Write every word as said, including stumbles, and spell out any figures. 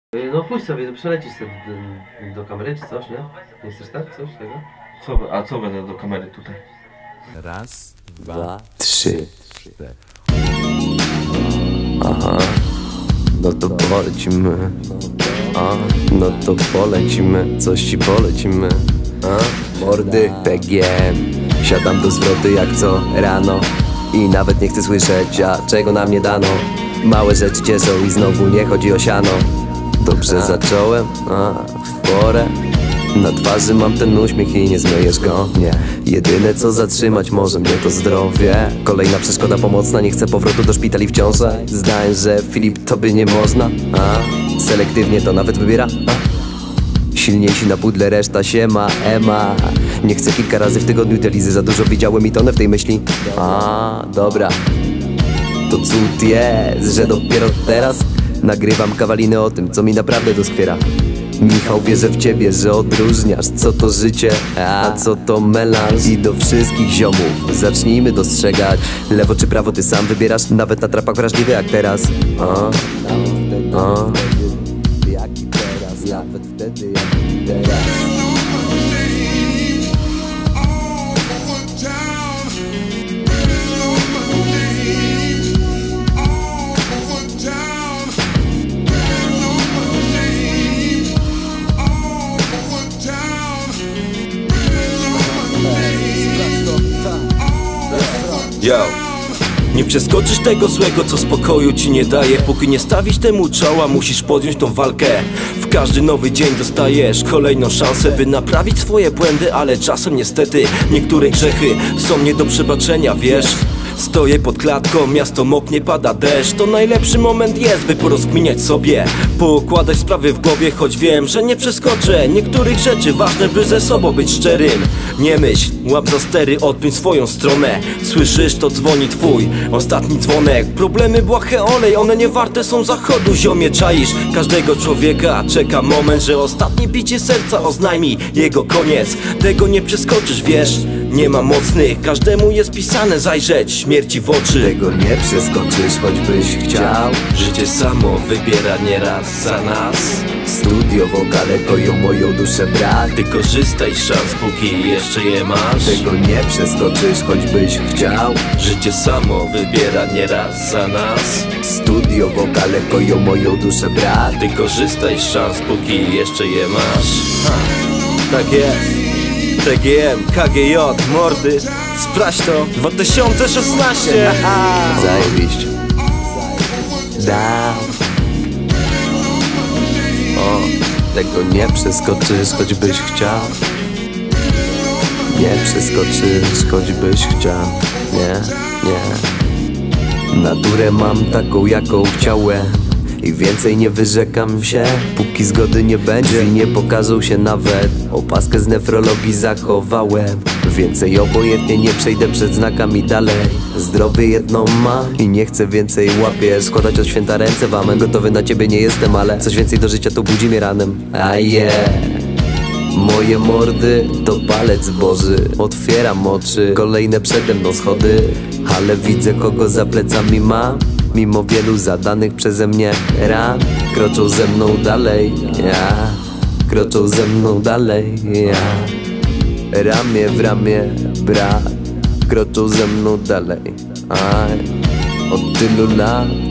No pójdź sobie, przelecisz sobie do, do kamery czy coś, nie? Nie chcesz tak? Coś tego? Co, a co będę do kamery tutaj? Raz, dwa, Trzy. cztery. Aha. No to polecimy. A, no to polecimy. Coś ci polecimy. A, mordy P G M. Siadam do zwroty jak co rano. I nawet nie chcę słyszeć, a czego nam nie dano. Małe rzeczy cieszą i znowu nie chodzi o siano. Dobrze zacząłem, a w porę. Na twarzy mam ten uśmiech i nie zmyjesz go, nie. Jedyne co zatrzymać może mnie to zdrowie. Kolejna przeszkoda pomocna, nie chcę powrotu do szpitali wciąż. Zdaję, że Filip to by nie można, a selektywnie to nawet wybiera, a silniejsi na pudle, reszta się ma, ema. Nie chcę kilka razy w tygodniu te lizy, za dużo widziałem i tonę w tej myśli. A, dobra. To cud jest, że dopiero teraz nagrywam kawaliny o tym, co mi naprawdę doskwiera. Michał, wierzę w ciebie, że odróżniasz, co to życie, a co to melanż. I do wszystkich ziomów zacznijmy dostrzegać, lewo czy prawo ty sam wybierasz, nawet na trapach wrażliwy jak teraz. A, a, jak i teraz, nawet wtedy jak i teraz. Yo. Nie przeskoczysz tego złego, co spokoju ci nie daje. Póki nie stawisz temu czoła, musisz podjąć tą walkę. W każdy nowy dzień dostajesz kolejną szansę, by naprawić swoje błędy, ale czasem niestety niektóre grzechy są nie do przebaczenia, wiesz. Stoję pod klatką, miasto moknie, pada deszcz. To najlepszy moment jest, by porozkminiać sobie, poukładać sprawy w głowie, choć wiem, że nie przeskoczę niektórych rzeczy. Ważne, by ze sobą być szczerym. Nie myśl, łap za stery, odpiąć swoją stronę. Słyszysz, to dzwoni twój ostatni dzwonek. Problemy błahe olej, one nie warte są zachodu. Ziomie, czaisz, każdego człowieka czeka moment, że ostatnie bicie serca oznajmi jego koniec. Tego nie przeskoczysz, wiesz, nie ma mocnych, każdemu jest pisane zajrzeć śmierci w oczy. Tego nie przeskoczysz, choćbyś chciał. Życie samo wybiera nieraz za nas. Studio wokale koją moją duszę, brat. Ty korzystaj z szans, póki jeszcze je masz. Tego nie przeskoczysz, choćbyś chciał. Życie samo wybiera nieraz za nas. Studio wokale koją moją duszę, brat. Ty korzystaj z szans, póki jeszcze je masz. Ha, tak jest. P G M, K G J, mordy. Sprawdź to, dwa tysiące szesnaście. Zajebiście. Down. O, tego nie przeskoczysz, choćbyś chciał. Nie przeskoczysz, choćbyś chciał. Nie, nie. Naturę mam taką, jaką chciałem. I więcej nie wyrzekam się, póki zgody nie będzie i nie pokażą się nawet. Opaskę z nefrologii zachowałem. Więcej obojętnie nie przejdę przed znakami dalej. Zdrowie jedno ma i nie chcę więcej łapiesz. Składać od święta ręce wam, gotowy na ciebie nie jestem, ale coś więcej do życia to budzi mnie ranem. A yeah. Moje mordy to palec boży. Otwieram oczy, kolejne przede mną schody. Ale widzę kogo za plecami mam. Mimo wielu zadanych przeze mnie ran, kroczą ze mną dalej, ja. Kroczą ze mną dalej, ja. Ramię w ramię, brat. Kroczą ze mną dalej, aj. Od tylu lat